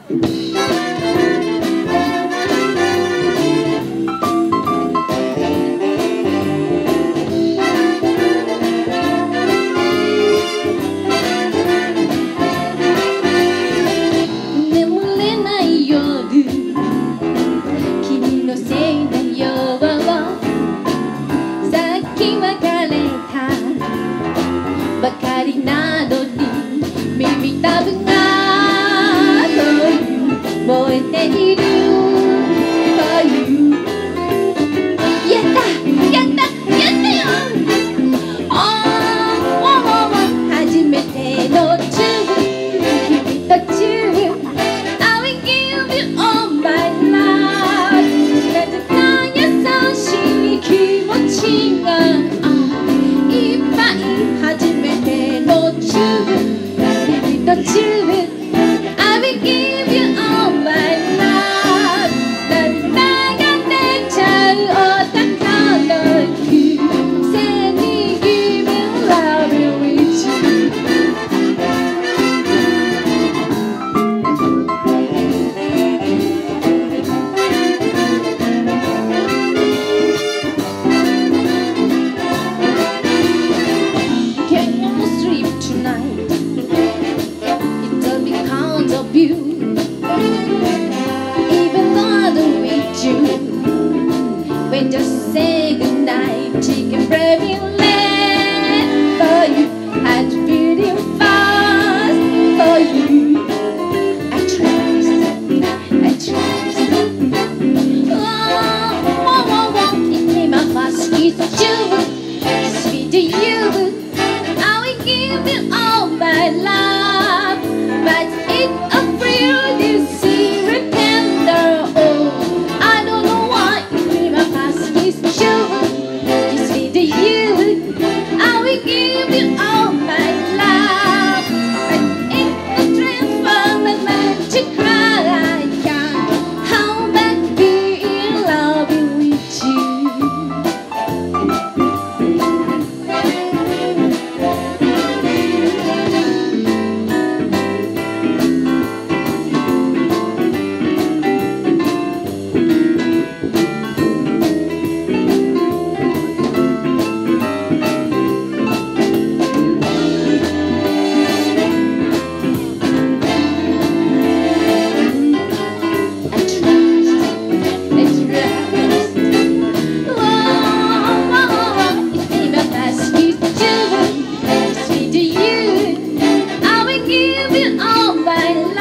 ばかりなのに耳たぶが燃えているというやったやったやったよ初めてのチューブ君とチューブ I will give you all my love なぜか優しい気持ちがいっぱい初めてのチューブ君とチューブ I will give you all my love 涙が出ちゃうお宝のくせに Give me love with you Can you sleep tonight? It's all because of you. Even though I don't with you, when just say goodnight, she can brave me late for you. I'd feeling fast for you. I trust. It made my first kiss you, sweet to you. I will give you all my love, but it's a thrill to see you tender. Oh, I don't know why it made my first kiss you, sweet to you. I will give you all my love, but it's a transformer magic cry. I can't help but be in love with you. Give you all my love.